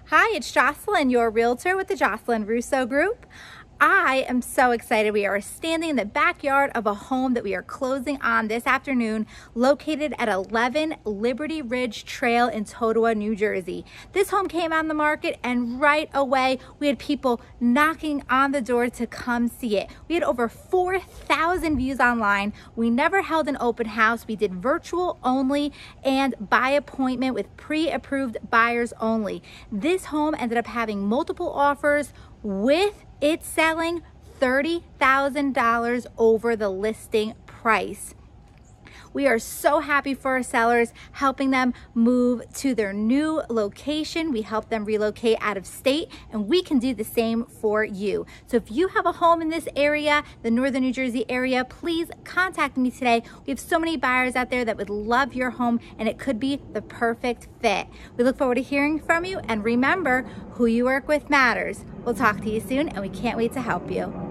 Hi, it's Jocelyn, your realtor with the Jocelyn Russo Group. I am so excited. We are standing in the backyard of a home that we are closing on this afternoon, located at 11 Liberty Ridge Trail in Totowa, New Jersey. This home came on the market and right away we had people knocking on the door to come see it. We had over 4,000 views online. We never held an open house. We did virtual only and by appointment with pre-approved buyers only. This home ended up having multiple offers with it's selling $30,000 over the listing price. We are so happy for our sellers, helping them move to their new location. We help them relocate out of state, and we can do the same for you. So if you have a home in this area, the Northern New Jersey area, please contact me today. We have so many buyers out there that would love your home, and it could be the perfect fit. We look forward to hearing from you, and remember, who you work with matters. We'll talk to you soon, and we can't wait to help you.